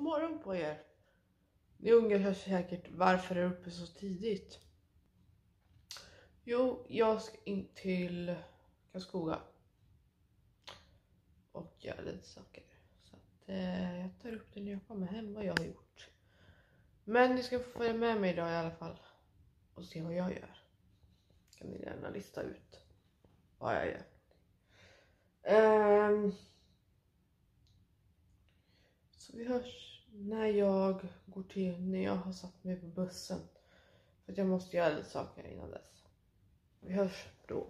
morgon på er. Ni undrar säkert varför är uppe så tidigt. Jo, jag ska in till Karlskoga och göra lite saker. Så att jag tar upp det när jag kommer hem vad jag har gjort. Men ni ska få följa med mig idag i alla fall och se vad jag gör. Kan ni gärna lista ut vad jag gör. Så vi hörs när jag när jag har satt mig på bussen. För att jag måste göra lite saker innan dess. Vi hörs då.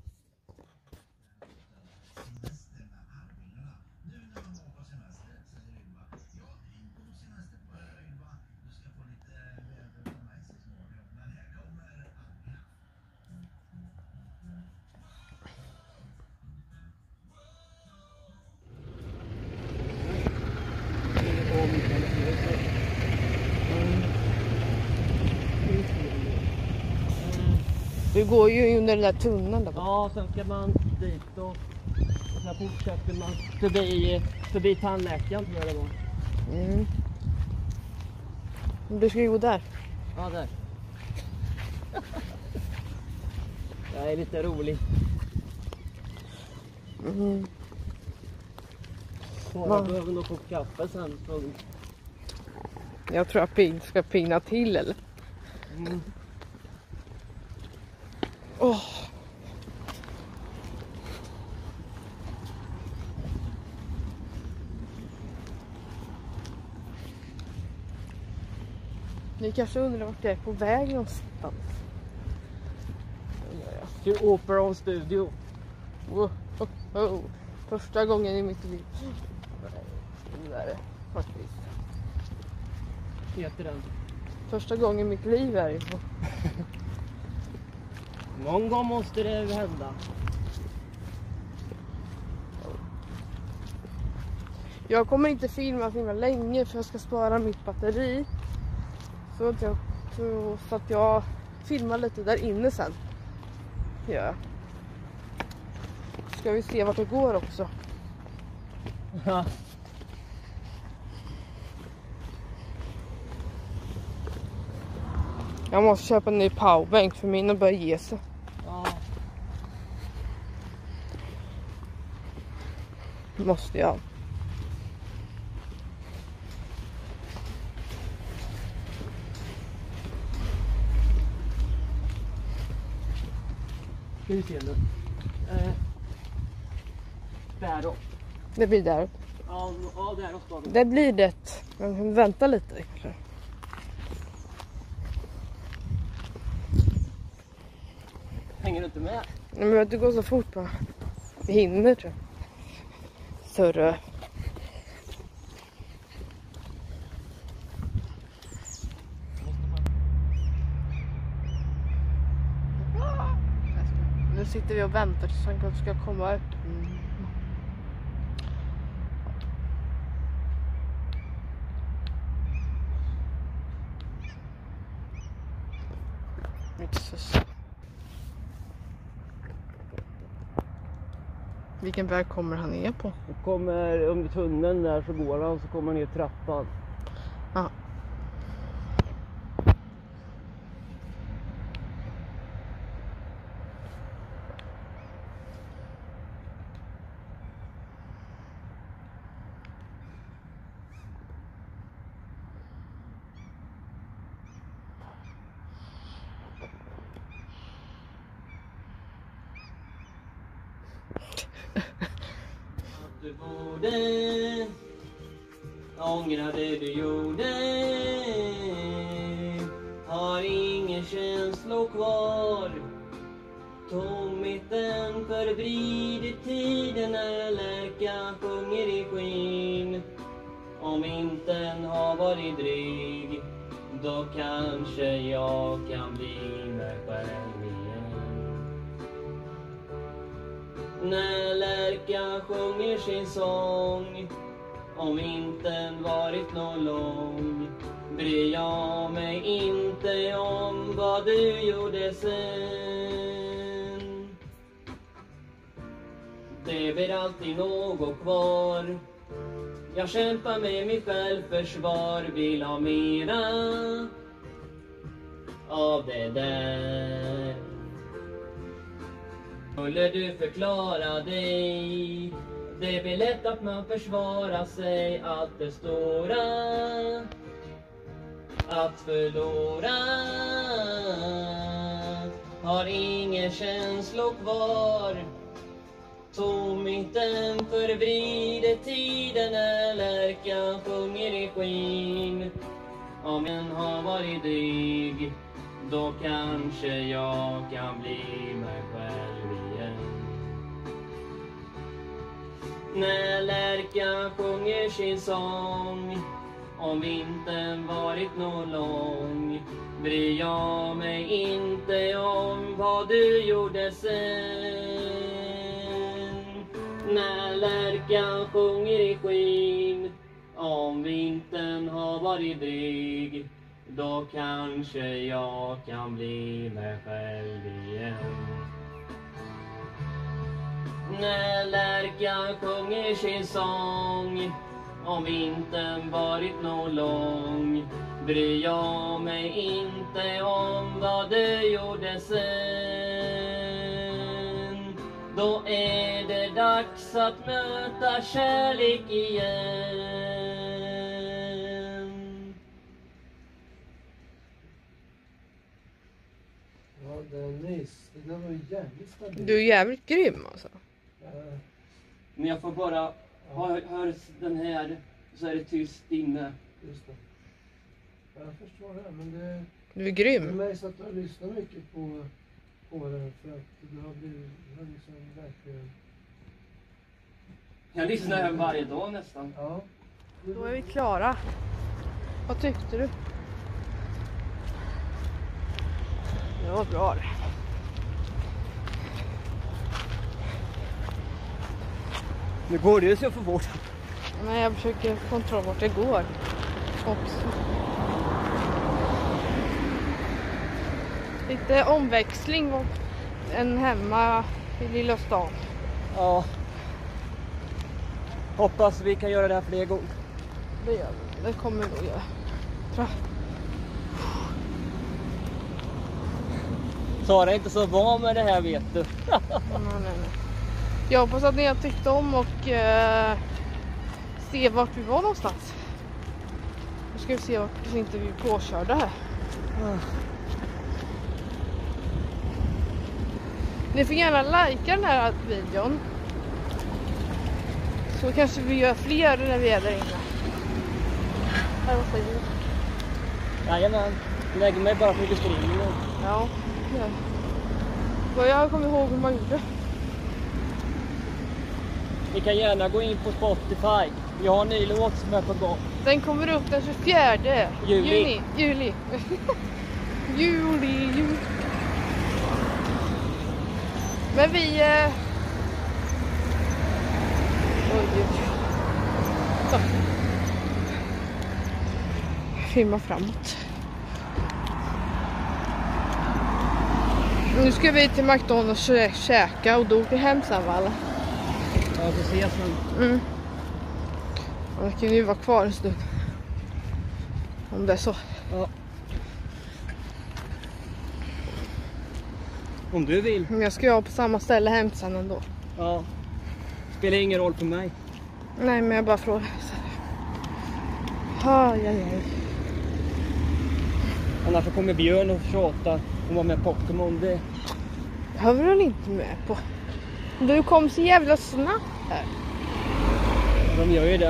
Du går ju under den där tunneln där. Ja, sen ska man dit och sen fortsätter man förbi tandläkaren tror jag det var. Du ska ju gå där. Ja, där. Det är lite roligt. Jag behöver nog få kaffe sen. Jag tror att Pigg ska pigna till eller? Ni kanske undrar vart jag är på väg någonstans. Till Opera Studio. Första gången i mitt liv. Det där är faktiskt. Heter den. Första gången i mitt liv är det. Någon gång måste det hända. Jag kommer inte filma länge för jag ska spara mitt batteri. Så att jag filmar lite där inne sen. Ja. Ska vi se vart det går också. Ja. Jag måste köpa en ny powerbank för min och börja ge sig. Ja. Måste jag. Ska vi se nu. Däråt. Det blir där. Ja, däråt ska vi. Det blir det. Men vänta lite kanske. Hänger du inte med? Nej, men det går så fort bara. Vi hinner tror jag. Större. Nu sitter vi och väntar tills han ska komma upp. Vilken väg kommer han ner på? Han kommer under tunneln där så går han så kommer han ner trappan. Ja. Du borde ångra det du gjorde. Har ingen känslor kvar. Tomheten förvrider tiden när läka sjunger i skin. Om vintern har varit dryg, då kanske jag kan bli mig själv igen. När lärka sjunger sin sång, om vintern varit någon lång, bryr jag mig inte om vad du gjorde sen. Det blir alltid något kvar, Jag kämpar med mitt självförsvar, vill ha mera av det där. Skulle du förklara dig, det blir lätt att man försvarar sig. Allt det stora att förlora, har ingen känslor kvar. Tomheten förvrider tiden när lärkan sjunger i skyn. Om en har varit dryg, då kanske jag kan bli mig själv igen. När lärkan sjunger sin sång, om vintern varit någon lång, bryr jag mig inte om vad du gjorde sen. När lärkan sjunger i skyn, om vintern har varit dryg, då kanske jag kan bli mig själv igen. När lärkan sjunger sin sång, om vintern varit någon lång, bryr jag mig inte om vad du gjorde sen. Då är det dags att möta kärlek igen. Ja, Dennis, det där var ju jävligt stabilt. Du är jävligt grym alltså. Men jag får bara höra den här, så är det tyst inne. Just det. Jag förstår det, men det... Du är Det grym. märks att du har lyssnat mycket på den, för att du har blivit, du har liksom verkligen... Jag lyssnar här varje dag nästan. Ja. Då är vi klara. Vad tyckte du? Det var bra det. Nu går det så för fort. Nej, jag försöker kontrollera vart det går också. Lite omväxling än hemma i lilla stan. Ja. Hoppas vi kan göra det här fler gånger. Det gör vi. Det kommer vi nog göra. Sara är inte så van med det här, vet du. Nej. Jag hoppas att ni har tyckt om och se vart vi var någonstans. Nu ska vi se vart vi inte blir påkörda här. Ni får gärna likea den här videon. Så kanske vi gör fler när vi är där inne. Här, vad säger du? Jajamän, lägger mig bara på beskrivningen. Ja. Vad jag kommer ihåg hur man gjorde. Ni kan gärna gå in på Spotify. Jag har en ny låt som är på gång. Den kommer upp den 24 Juli. Juli. Juli. Men vi... Oj. Så. Filma framåt. Nu ska vi till McDonalds och käka och då åker vi hem sen, va? Alla? Ja, vi ses sen. Och då kan vi vara kvar en stund. Om det är så. Ja. Om du vill. Men jag ska vara på samma ställe hem sen ändå. Ja. Spelar ingen roll för mig. Nej, men jag bara frågar. Aj. Annars så kommer Björn och tjata och vara med Pokémon. Det behöver han inte med på. Du kom så jävla snabbt här. de gör ju det.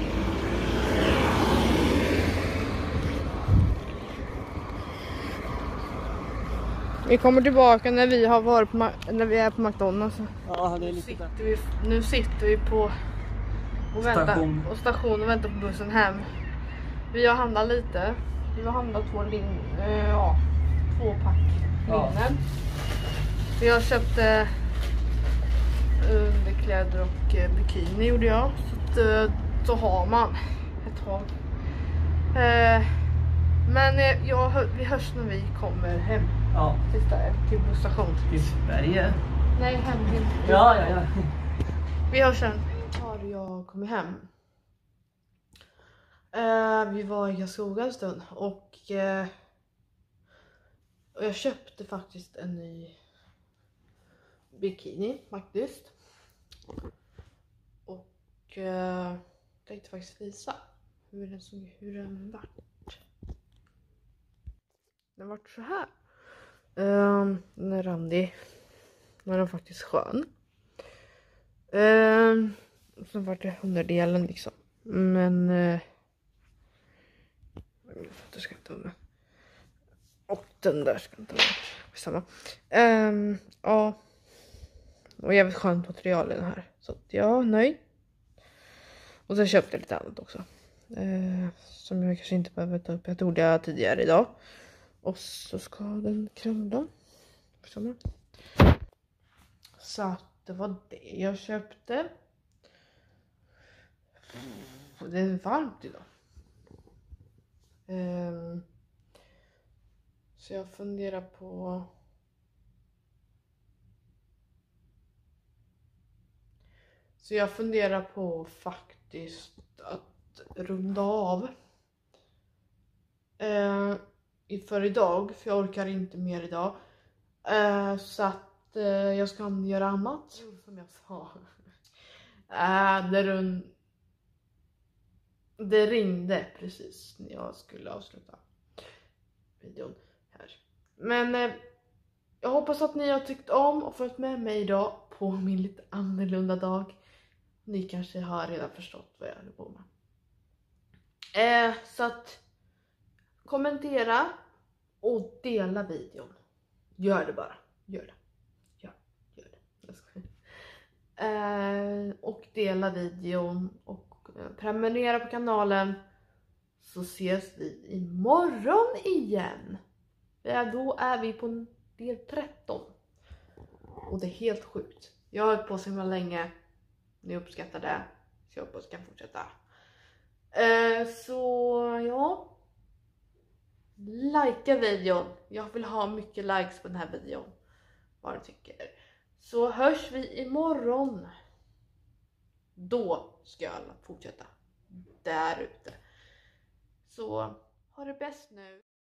Vi kommer tillbaka när vi har varit på, när vi är på McDonalds. Ja, det är lite där. Nu sitter vi på Station. Station och väntar på bussen hem. Vi har handlat lite. Vi har handlat 2 pack linnen. Vi har köpt underkläder och bikini gjorde jag. Så har man ett tag. Men vi hörs när vi kommer hem. Ja. Till busstation. Till Sverige. Nej, hem. Ja. Vi hörs sen. Har jag kommit hem. Vi var i Karlskoga en stund och jag köpte faktiskt en ny bikini faktiskt. Och tänkte faktiskt visa hur den vart. Den vart så här. Den är randig. Den är faktiskt skön. Så vart det underdelen liksom. Men det ska inte vara med. Och den där ska inte vara med. Samma. Ja. Och jävligt skönt material i den här. Så att jag är nöjd. Och sen köpte jag lite annat också. Som jag kanske inte behöver ta upp. Jag tog det tidigare idag. Och så ska den krulla. Så att det var det jag köpte. Det är varmt idag. Så jag funderar på... faktiskt att runda av. För idag. För jag orkar inte mer idag. Så att jag ska göra annat. Som jag sa. Det ringde precis när jag skulle avsluta videon här. Men jag hoppas att ni har tyckt om och följt med mig idag på min lite annorlunda dag. Ni kanske har redan förstått vad jag håller på med. Så att kommentera och dela videon. Gör det bara. Gör det. Och dela videon och prenumerera på kanalen, så ses vi imorgon igen. Då är vi på del 13 och det är helt sjukt. Jag har hållit på så himla länge. Ni uppskattar det, så jag hoppas att jag kan fortsätta. Så ja, likea videon. Jag vill ha mycket likes på den här videon, vad du tycker. Så hörs vi imorgon. Då ska jag fortsätta där ute. Så ha det bäst nu.